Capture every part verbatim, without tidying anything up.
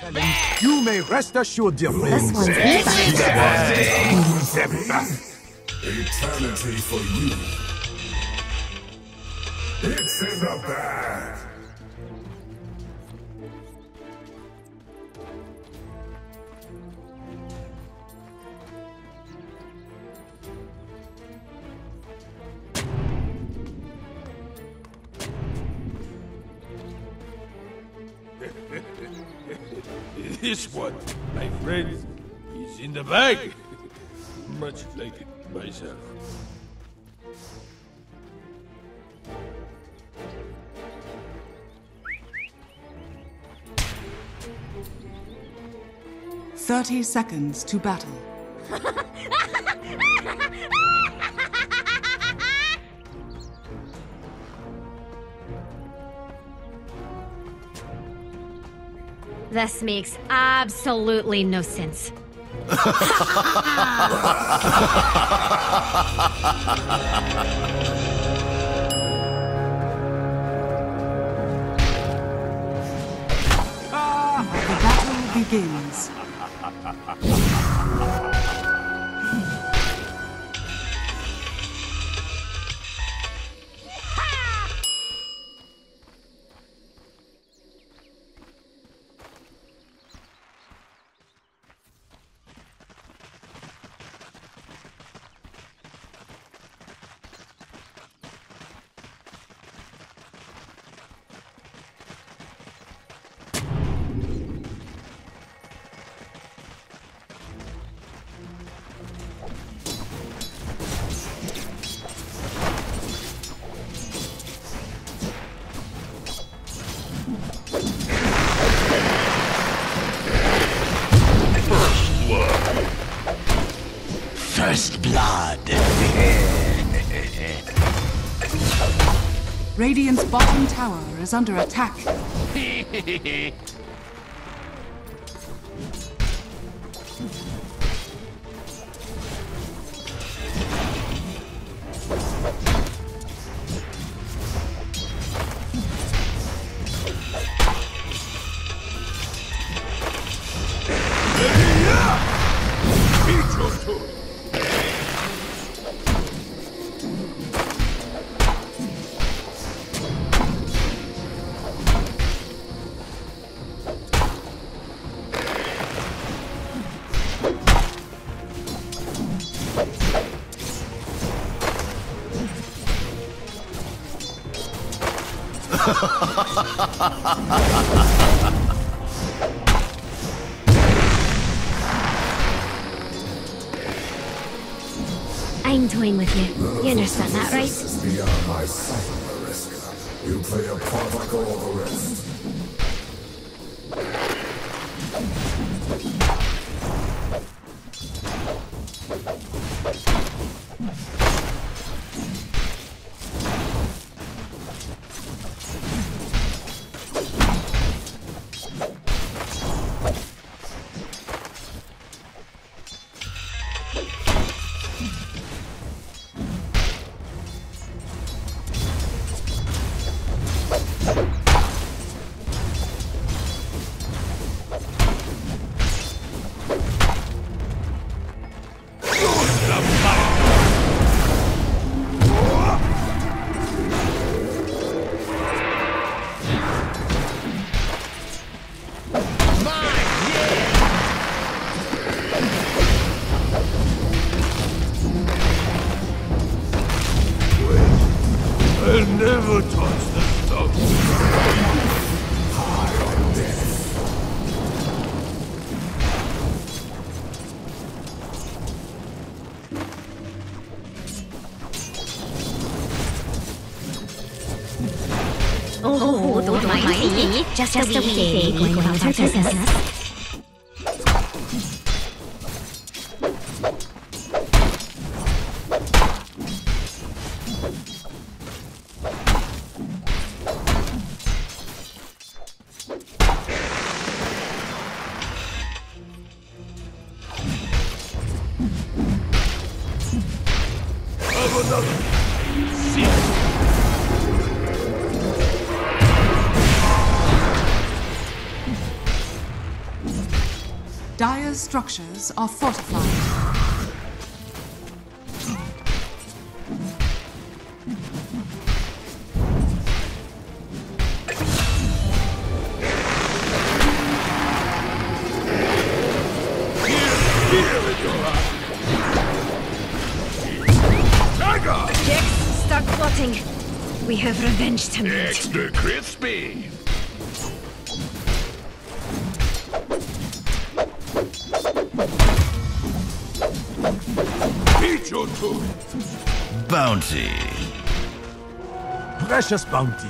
You may rest assured, dear friends. This one's easy. Them back. Eternity for you. It's in the bag. This one, my friends, is in the bag. Much like it myself. Thirty seconds to battle. This makes absolutely no sense. The battle begins. First blood. Radiant's bottom tower is under attack. I'm toying with you. You understand that, right? This is beyond my sight, Mariska. You play a part like all the rest. I'll never touch the stuff. High on death. Oh, don't mind me. Just, just a wee thing going about our business. Dire's structures are fortified. Jax, start plotting. We have revenge to meet. Extra crispy. Beat you to it. Bounty. Precious bounty.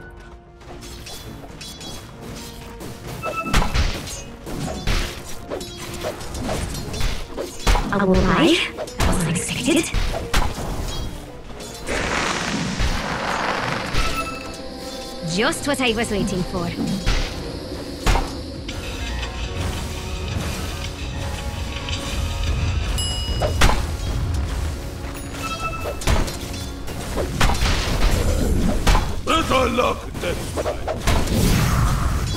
I will lie. That was unexpected. Just what I was waiting for. Better luck next time.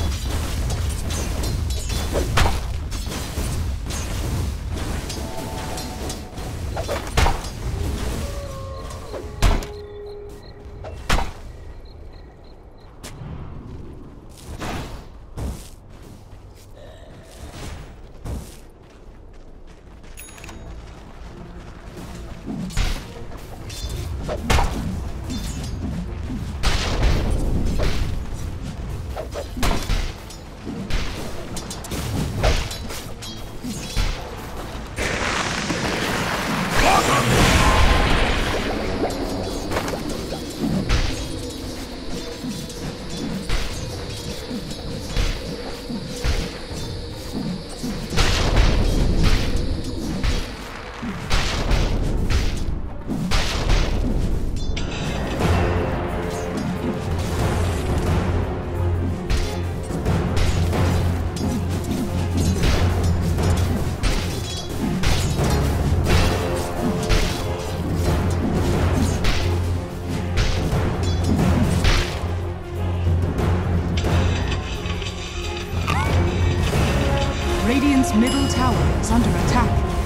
Radiant's middle tower is under attack.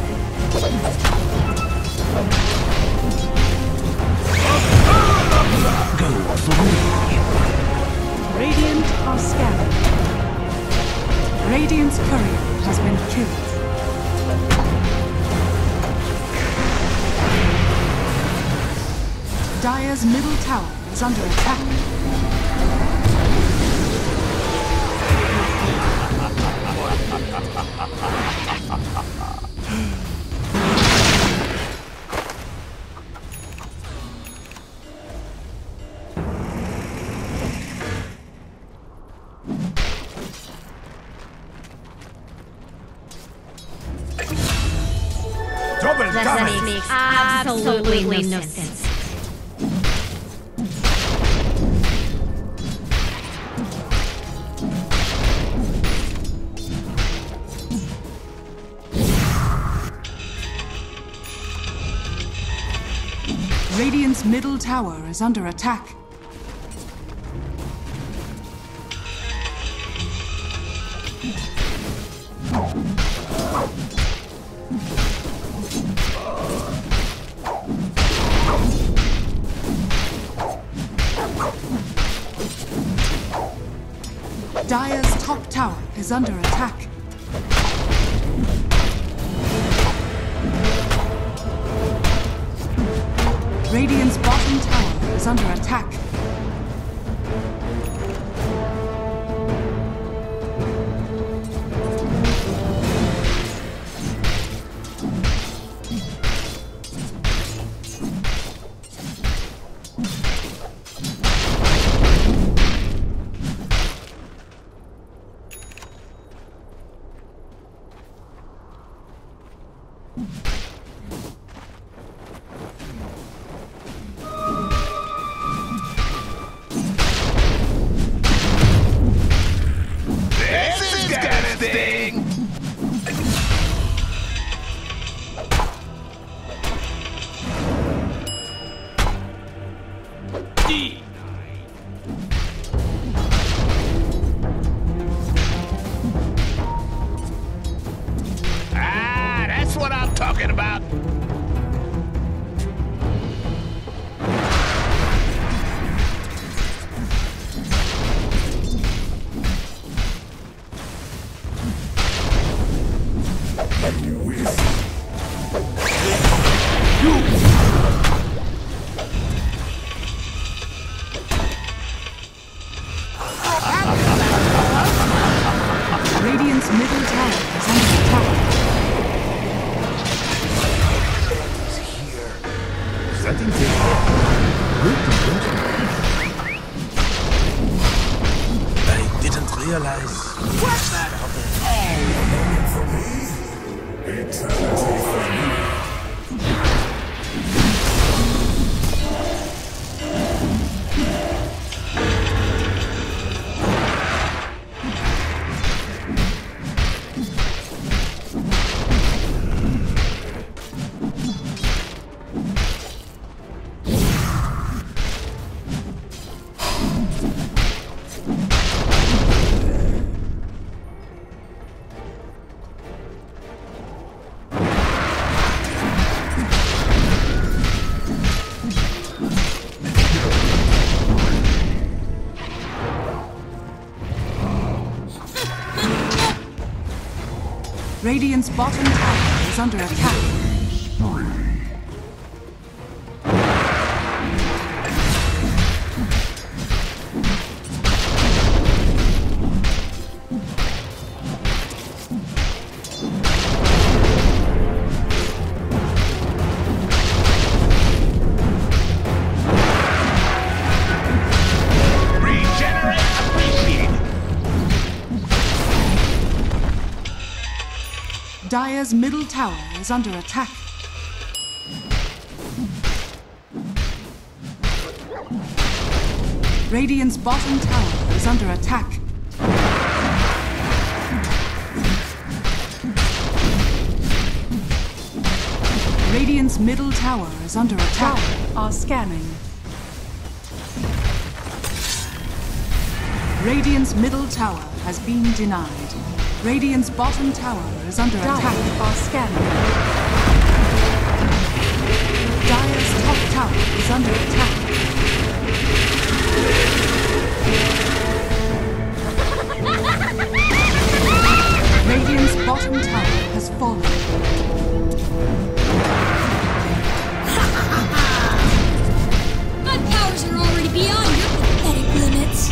Go for me. Radiant are scanning. Radiant's courier has been killed. Dire's middle tower is under attack. Double That damage. makes absolutely no sense. Radiant's middle tower is under attack. Dire's top tower is under attack. Radiant's bottom tower is under attack. Radiant's bottom tower is under attack. Dire's middle tower is under attack. Radiant's bottom tower is under attack. Radiant's middle tower is under attack. Are scanning. Radiant's middle tower has been denied. Radiant's bottom tower is under attack. Are scanning. Dire's top tower is under attack. Radiant's bottom tower has fallen. My powers are already beyond your pathetic limits.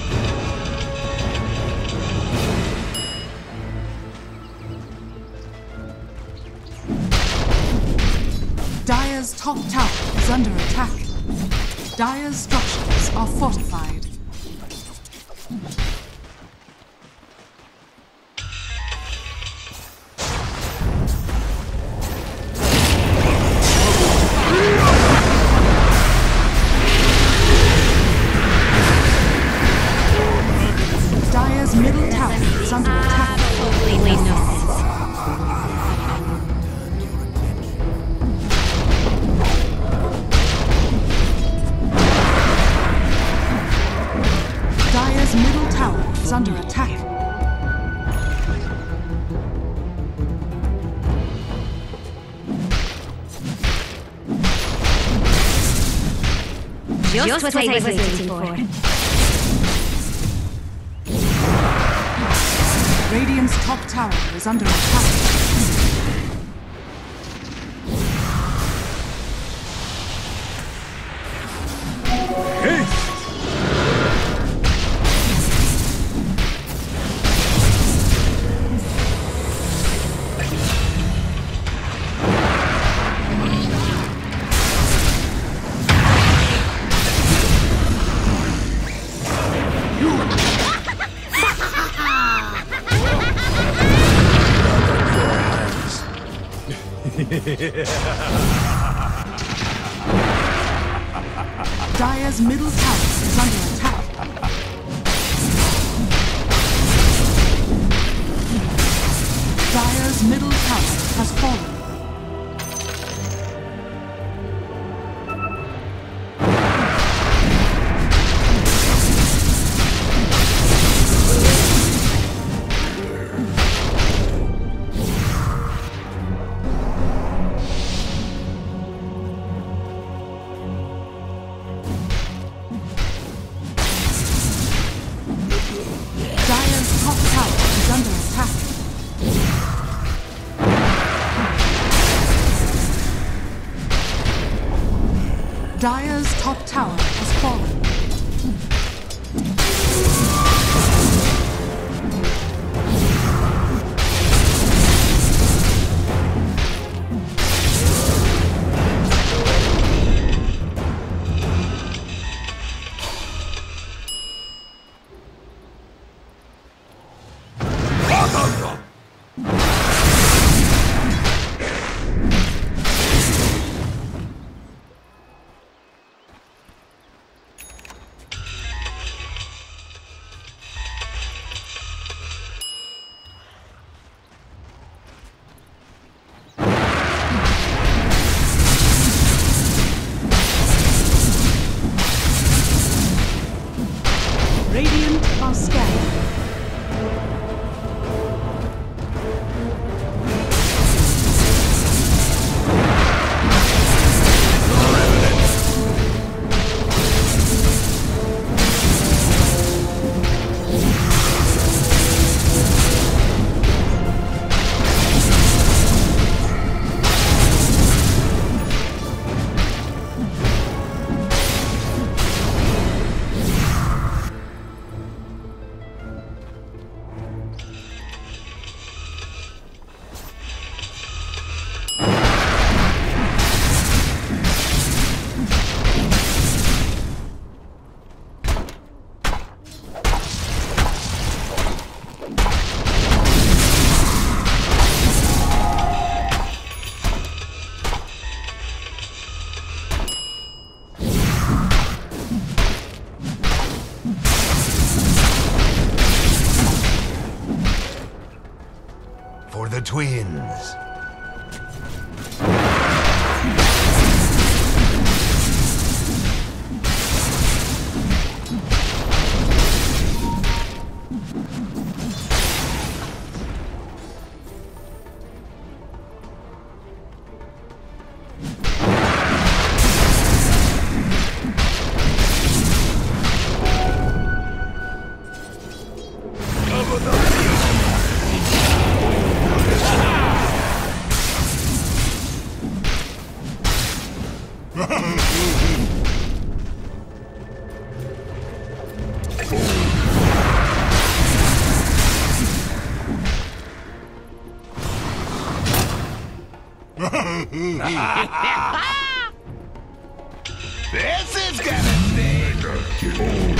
Dire's top tower is under attack. Dire's structures are fortified. Dire's middle tower is under attack. Absolutely no sense. Dire's middle tower is under attack. Just what I was waiting for. Radiant's top tower is under attack. Dire's middle tower is under attack. Dire's middle tower has fallen. Dire's top tower is under attack. Dire's top tower has fallen. for the twins. This is gonna sting!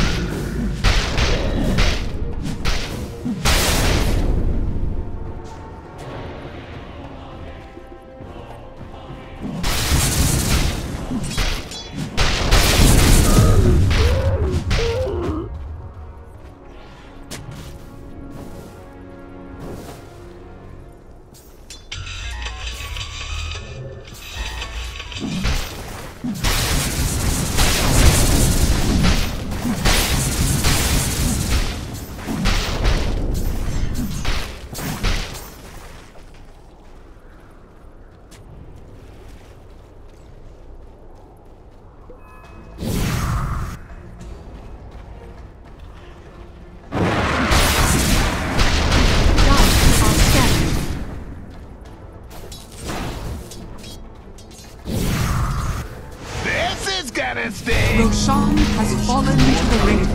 Roshan has fallen to the ring.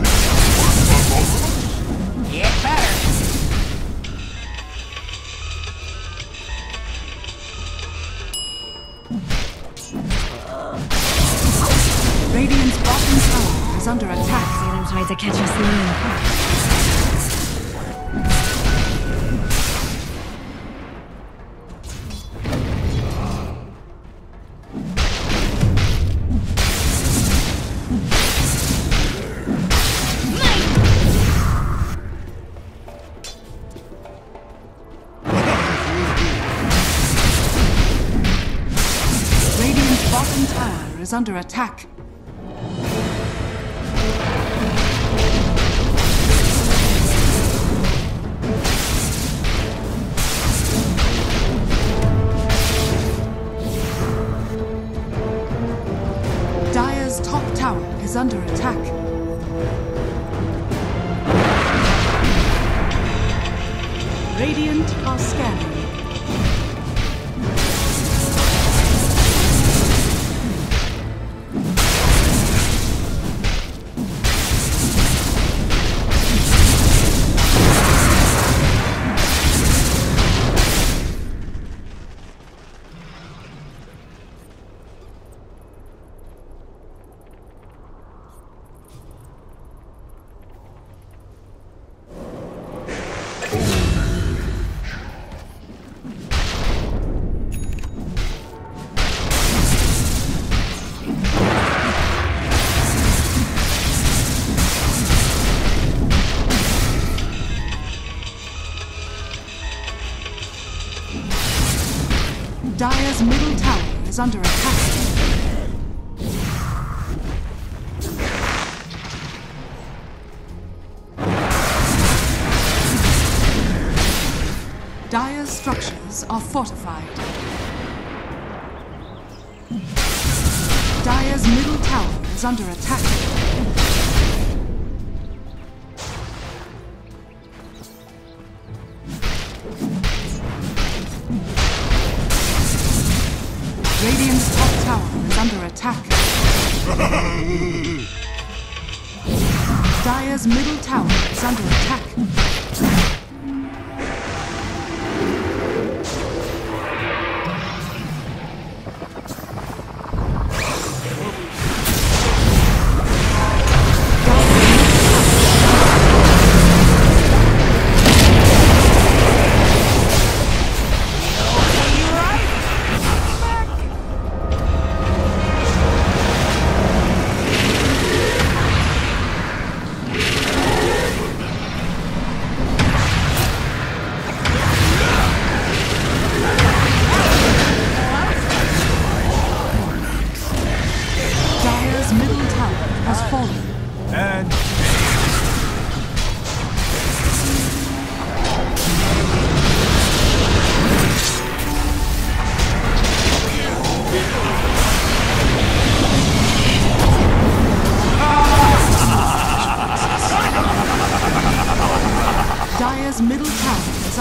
Get better! Radiant's bottom tower is under attack. Salem tried to catch us in. Bottom tower is under attack. Dire's top tower is under attack. Radiant are scanning. Dire's middle tower is under attack. Dire's structures are fortified. Dire's middle tower is under attack. Radiant's top tower is under attack. Dire's middle tower is under attack.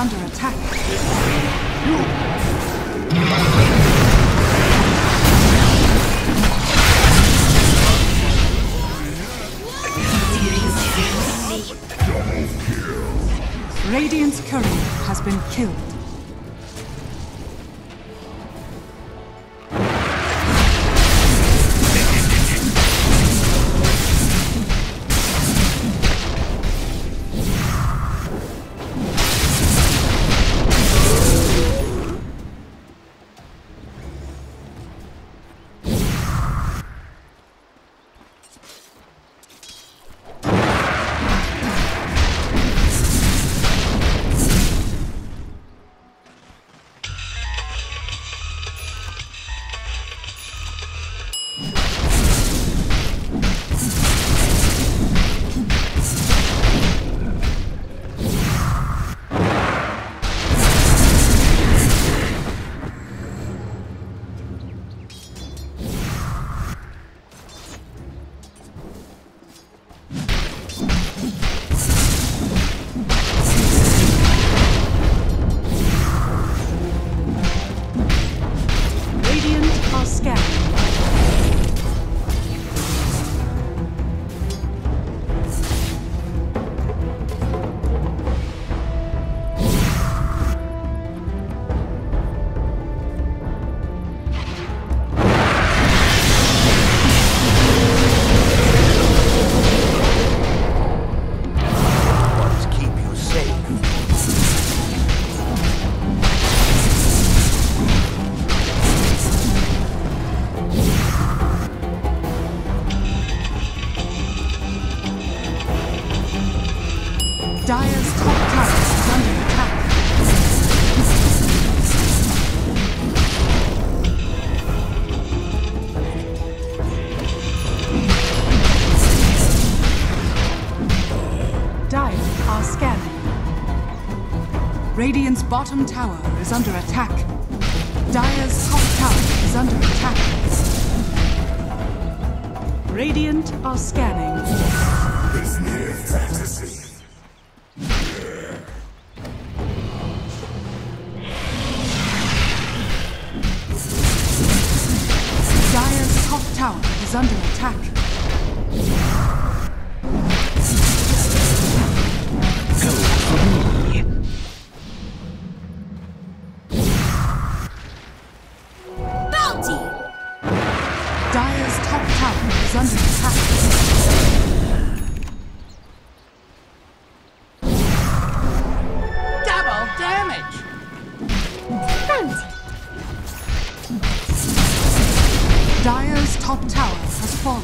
under attack. Radiant's courier has been killed. Dire's top tower is under attack. Dire are scanning. Radiant's bottom tower is under attack. Dire's top tower is under attack. Radiant are scanning. It's mere fantasy. Dire's top tower is under attack. Go for me. Bounty! Dire's top tower is under attack. Double damage. Bounty! Dire's top tower has fallen.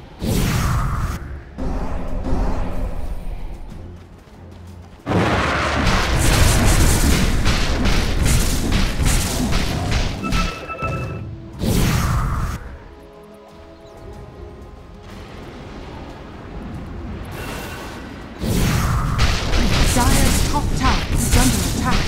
Dire's top tower is under attack.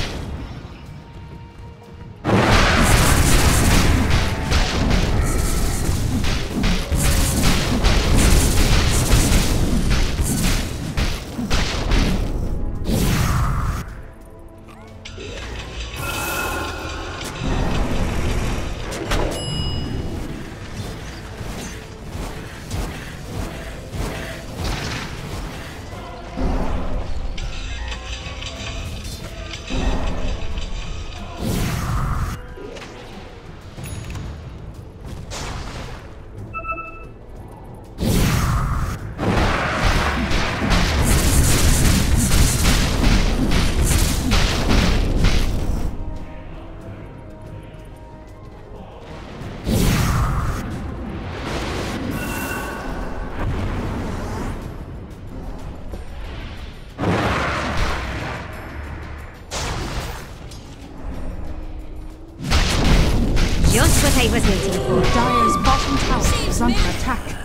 Just what I was waiting for. Dire's bottom tower is under attack.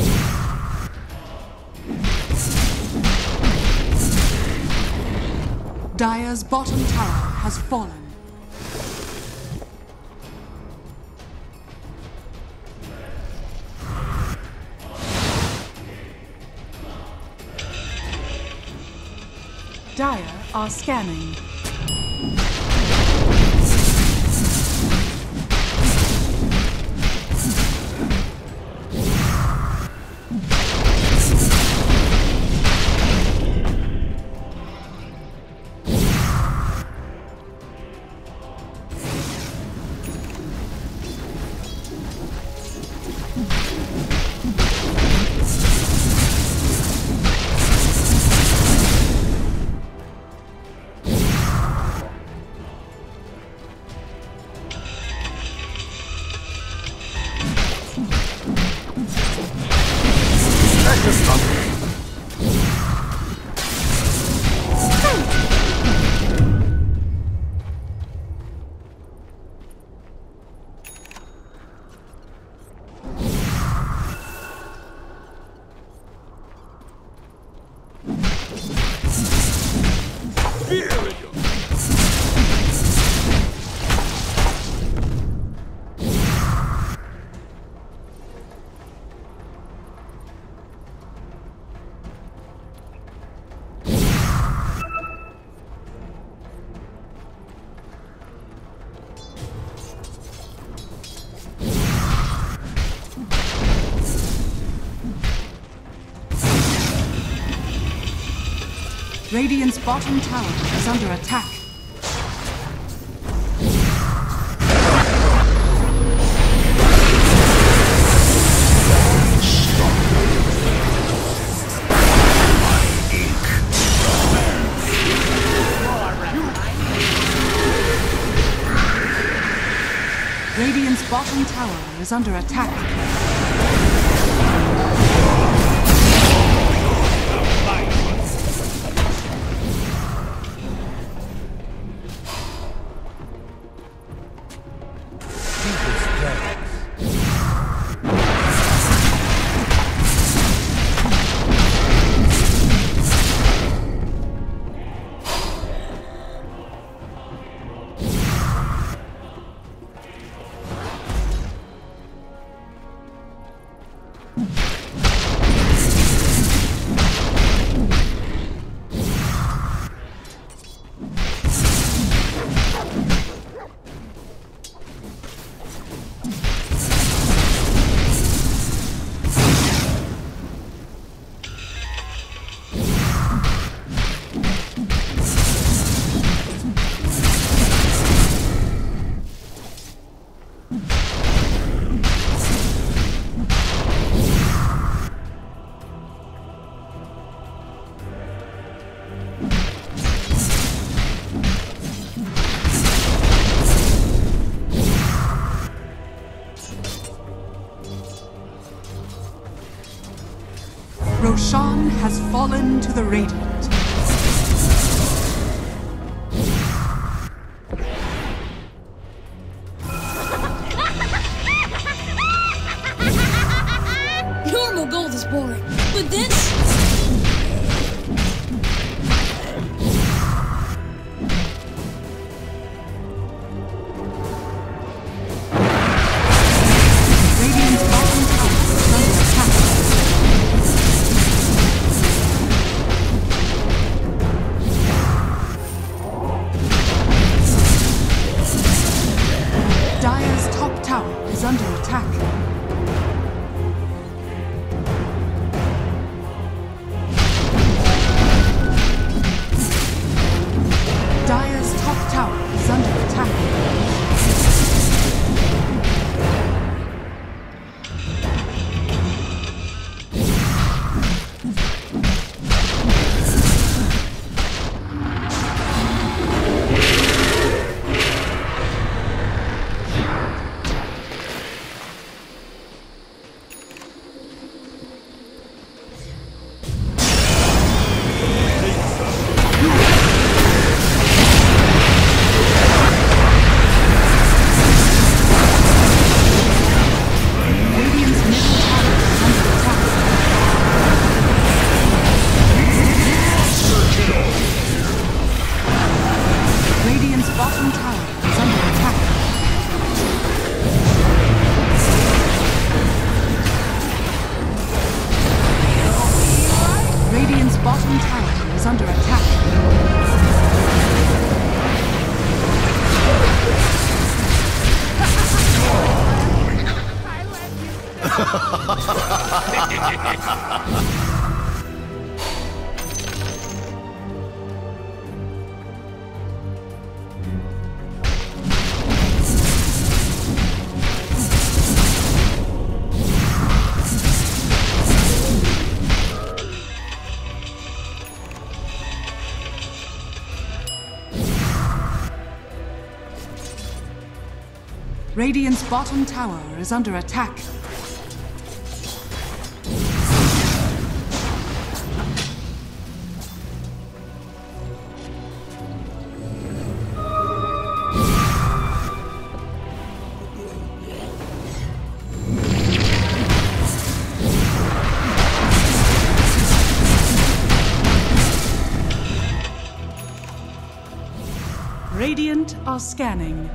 Dire's bottom tower has fallen. Dire are scanning. Radiant's bottom tower is under attack. Radiant's bottom tower is under attack. Roshan has fallen to the Radiant. Normal gold is boring, but this... Radiant's bottom tower is under attack. Radiant are scanning.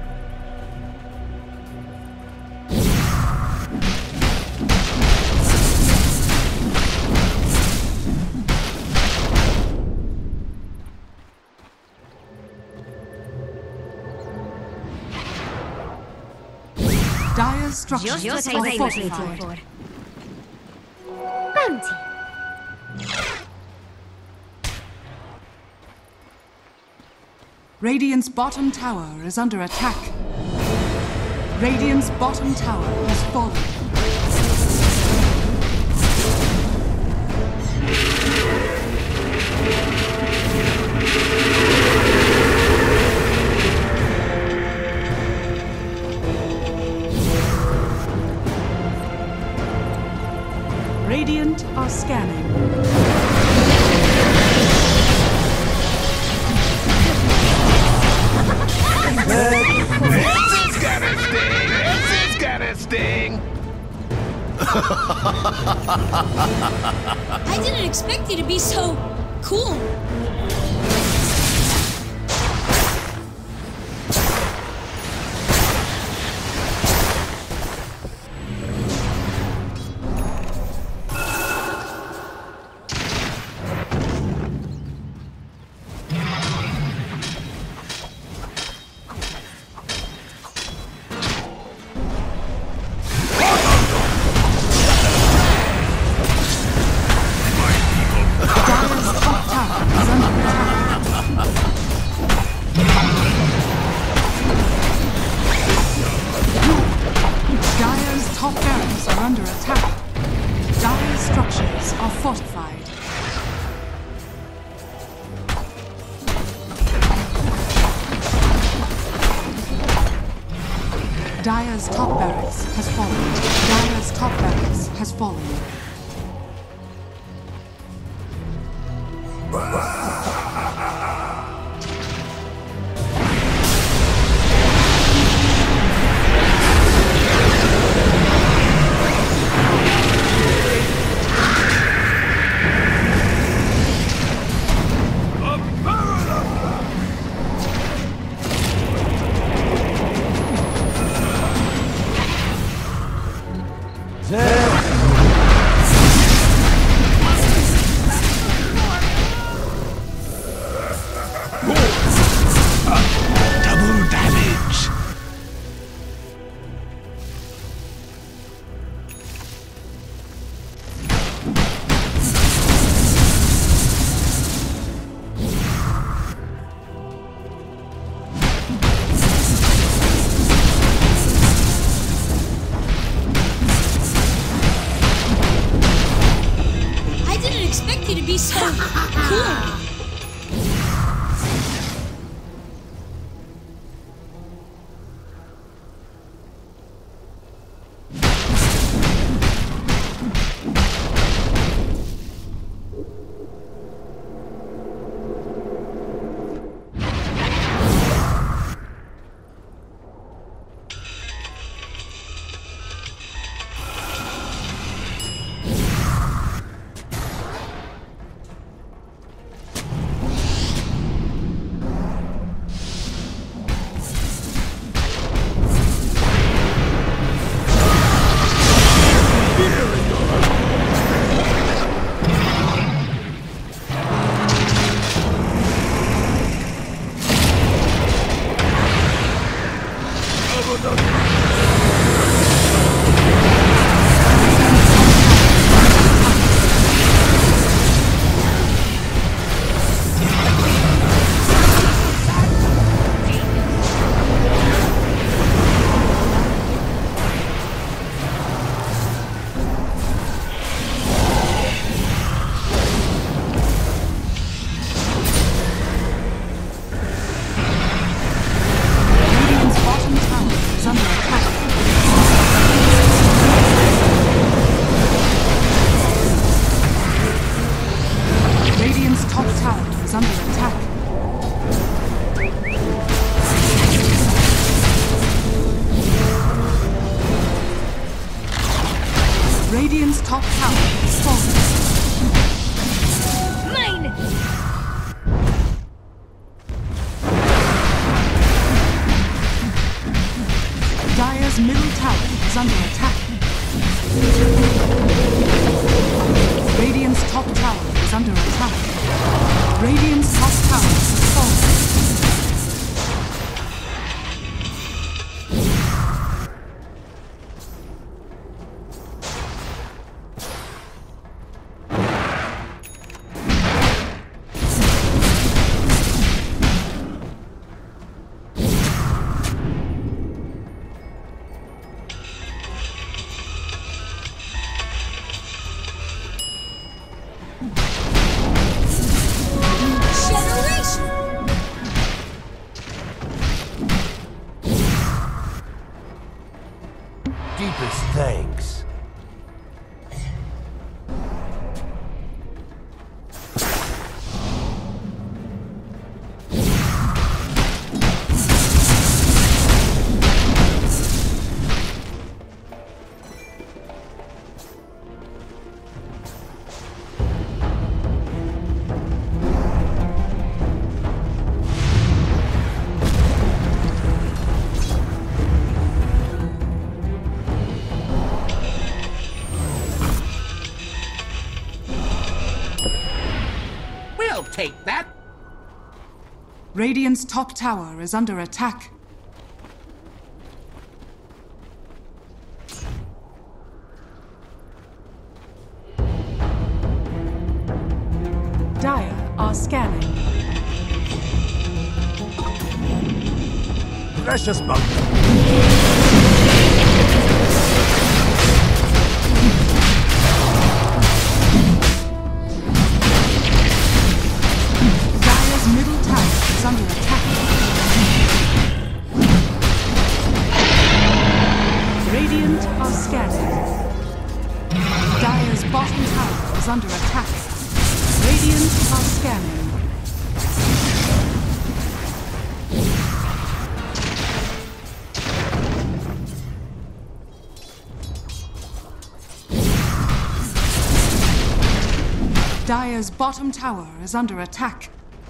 Dire's structures Just are what I was waiting fortified. for. Bounty. Radiant's bottom tower is under attack. Radiant's bottom tower has fallen. Radiant are scanning. This is gonna sting! This is gonna sting! I didn't expect you to be so cool. Dire's top barracks has fallen. Dire's top barracks has fallen. Double damage! I didn't expect you to be so cool. Radiant's top tower is falling. Mine! Dire's middle tower is under attack. Radiant's top tower is under attack. Radiant's top tower is falling. deepest thanks. Take that! Radiant's top tower is under attack. Dire are scanning. Precious bug. Middle tower is under attack. Radiant are scanning. Dire's bottom tower is under attack. Radiant are scanning. Dire's bottom tower is under attack.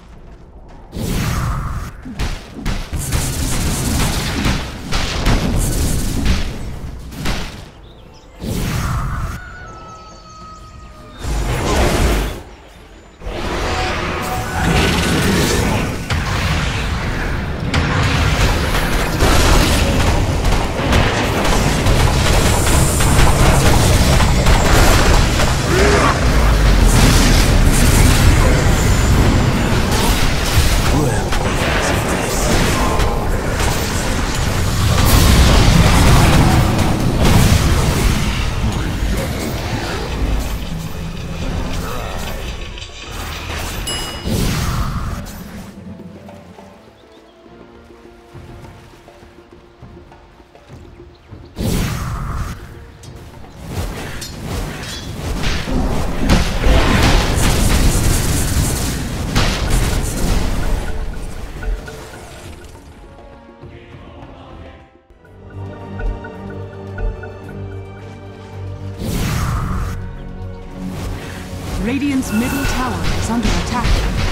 Radiant's middle tower is under attack.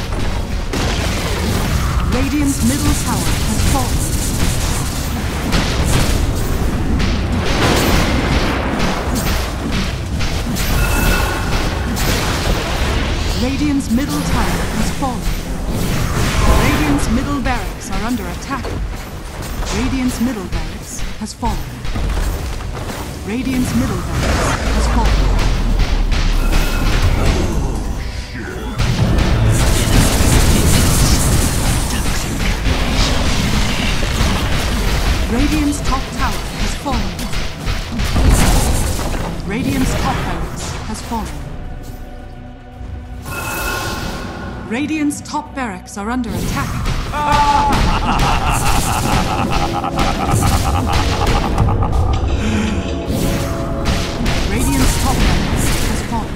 Radiant's middle tower has fallen. Radiant's middle tower has fallen. Radiant's middle barracks are under attack. Radiant's middle barracks has fallen. Radiant's middle barracks has fallen. Radiant's top tower has fallen. Radiant's top barracks has fallen. Radiant's top barracks are under attack. Radiant's top barracks has fallen.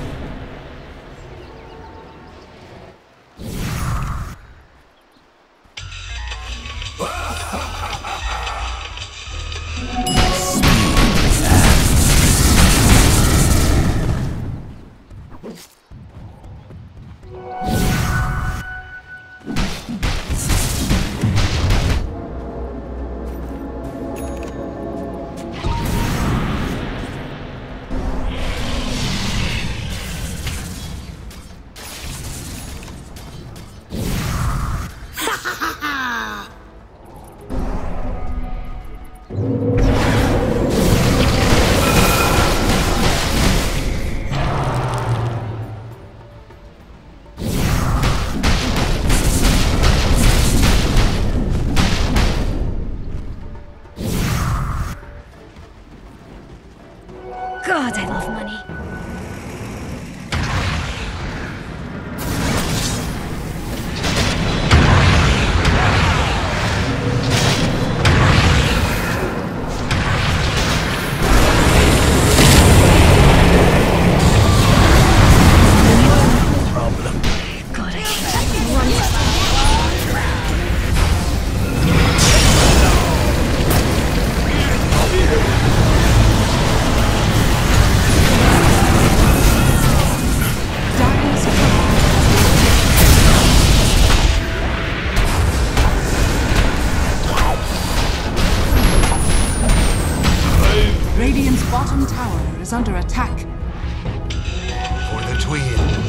bottom tower is under attack. For the twins.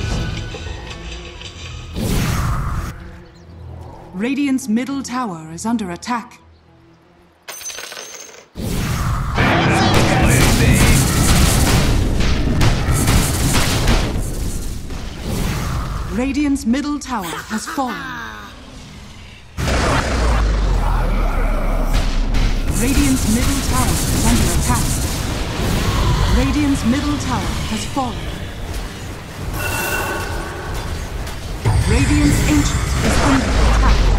Radiant's middle tower is under attack. Radiant's middle tower has fallen. Radiant's middle tower is under attack. Radiant's middle tower has fallen. Radiant's ancient is under attack.